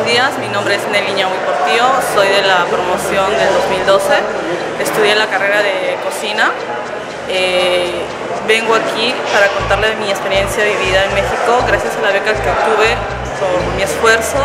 días, mi nombre es Nelly Ñahui Portillo, soy de la promoción del 2012, estudié la carrera de cocina. Vengo aquí para contarles mi experiencia vivida en México gracias a la beca que obtuve por mi esfuerzo,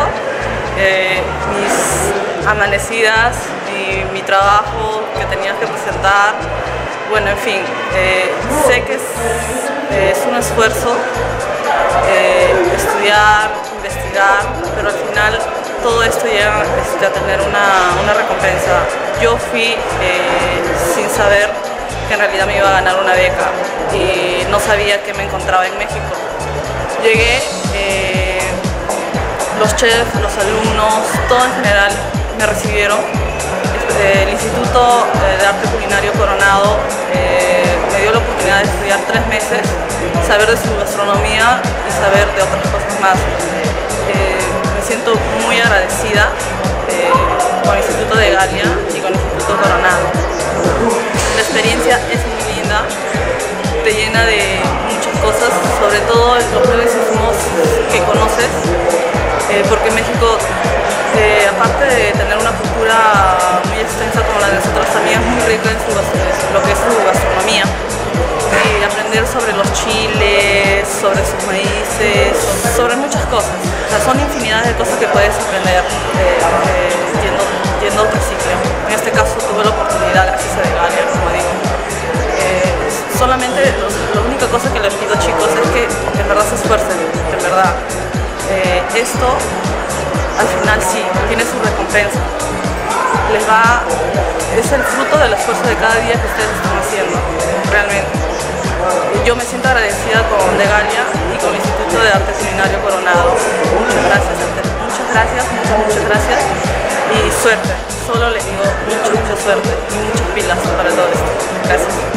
mis amanecidas y mi trabajo que tenía que presentar. Bueno, en fin, sé que es un esfuerzo estudiar, investigar, pero al final todo esto llega a tener una recompensa. Yo fui sin saber que en realidad me iba a ganar una beca y no sabía que me encontraba en México. Llegué, los chefs, los alumnos, todo en general me recibieron. El Instituto de Arte Culinario Coronado me dio la oportunidad de estudiar 3 meses, saber de su gastronomía y saber de otras cosas más. Me siento muy agradecida con el Instituto de Galia y con el Instituto Coronado. La experiencia es muy linda, te llena de muchas cosas, sobre todo los bienes que conoces, porque México, aparte de tener una cultura muy extensa como la de nosotros, también es muy rica en lo que es su gastronomía. Y aprender sobre los chiles, sobre sus maíces, sobre muchas cosas. O sea, son infinidades de cosas que puedes aprender yendo a otro sitio. En este caso tuve la oportunidad gracias a Galia, como digo. Solamente la única cosa que les pido, chicos, es que en verdad se esfuercen, en verdad. Esto al final sí tiene su recompensa. Es el fruto del esfuerzo de cada día que ustedes están haciendo, realmente. Yo me siento agradecida con De Galia y con el Instituto de Arte Culinario Coronado. Muchas gracias, muchas gracias y suerte. Solo les digo mucha suerte y muchas pilas para todo esto. Gracias.